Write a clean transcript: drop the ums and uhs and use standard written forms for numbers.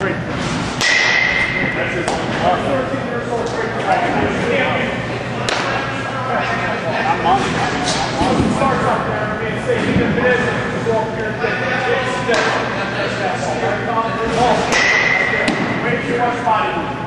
Starts up there, okay, say even if it is, just go up here and take it. Wait too much body movement.